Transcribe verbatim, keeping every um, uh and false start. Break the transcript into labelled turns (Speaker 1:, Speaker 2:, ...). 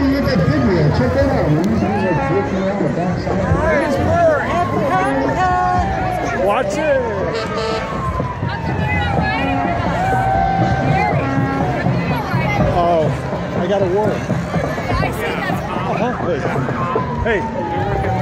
Speaker 1: you get that big wheel. Check that out. We're using it like drifting around the backside.
Speaker 2: Watch it. Oh, I got a word. Uh-huh. Hey. Hey.